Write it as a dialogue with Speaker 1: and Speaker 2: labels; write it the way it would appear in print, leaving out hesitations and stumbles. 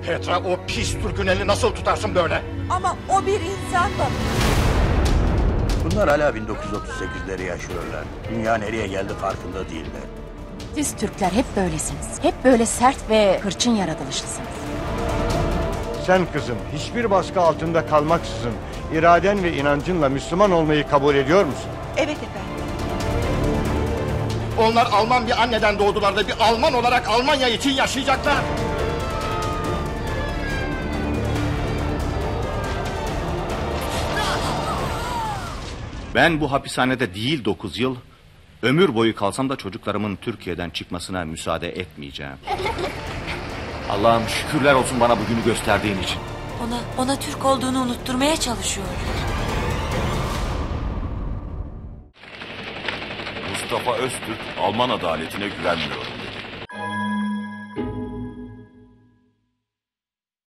Speaker 1: Petra, o pis Türk'ün elini nasıl tutarsın böyle?
Speaker 2: Ama o bir insan baba.
Speaker 3: Bunlar hala 1938'leri yaşıyorlar. Dünya nereye geldi farkında değiller.
Speaker 4: Siz Türkler hep böylesiniz. Hep böyle sert ve hırçın yaratılışlısınız.
Speaker 5: Sen kızım hiçbir baskı altında kalmaksızın iraden ve inancınla Müslüman olmayı kabul ediyor musun?
Speaker 2: Evet efendim.
Speaker 1: Onlar Alman bir anneden doğdular da bir Alman olarak Almanya için yaşayacaklar.
Speaker 6: Ben bu hapishanede değil 9 yıl, ömür boyu kalsam da çocuklarımın Türkiye'den çıkmasına müsaade etmeyeceğim. Allah'ım şükürler olsun bana bugünü gösterdiğin için.
Speaker 7: Ona Türk olduğunu unutturmaya çalışıyor.
Speaker 8: Mustafa Öztürk Alman adaletine güvenmiyor.